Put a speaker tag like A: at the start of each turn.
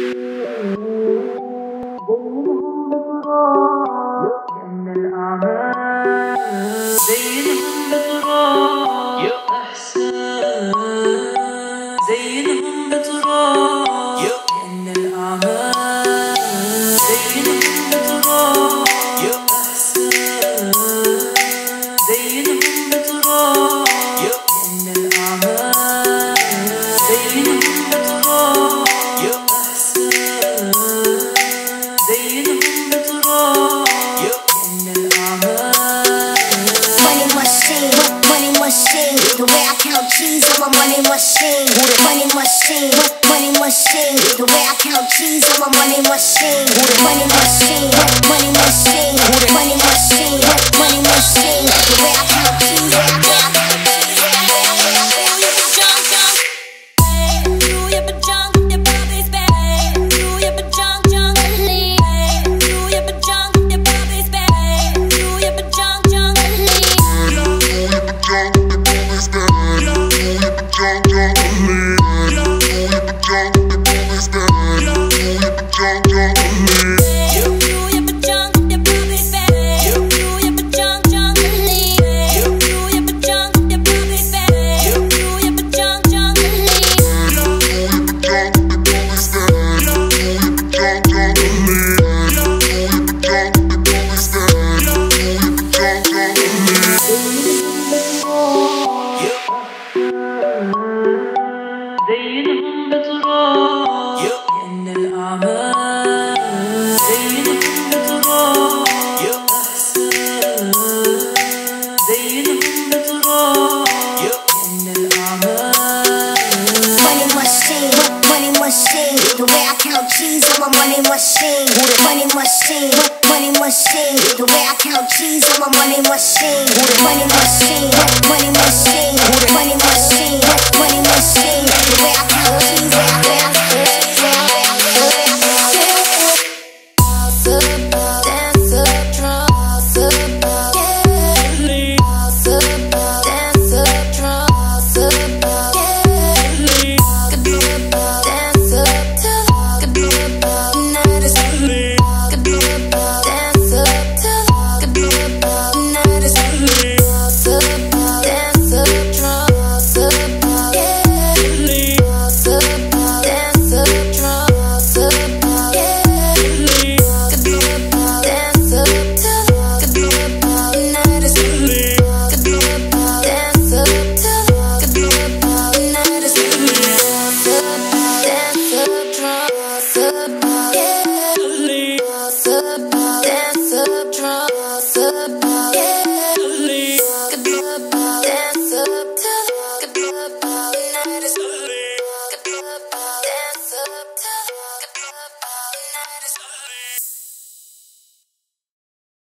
A: من الأعمال زينهم بتراب يا إحسان، زينهم بتراب يا من الأعمال زينهم بتراب يا إحسان، زينهم بتراب يا من الأعمال زينهم بتراب يا إحسان، زينهم بتراب يا من الأعمال.
B: Money machine, money machine. The way I count cheese, I'm a money machine. Money machine, money machine. The way I count cheese, I'm a money machine. Money machine, money machine. Money machine, money machine. The way I count cheese, the way I count cheese.
A: زينهم بتراب يا من الأعمال زينهم بتراب يا إحسان، زينهم بتراب يا من الأعمال.
B: Money machine, money machine. The way I count cheese, I'm a money machine. Money machine, money machine. The way I count cheese, I'm a money machine. Money machine, money machine. Money machine, money machine. The way I count cheese, the way I count cheese. Dance up.